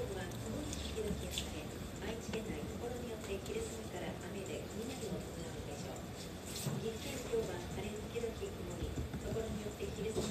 は曇り時々晴れ、愛知県内ところによって昼過ぎから雨で雷を伴うでしょう。岐阜県今日は晴れ時々曇り、ところによって昼過ぎ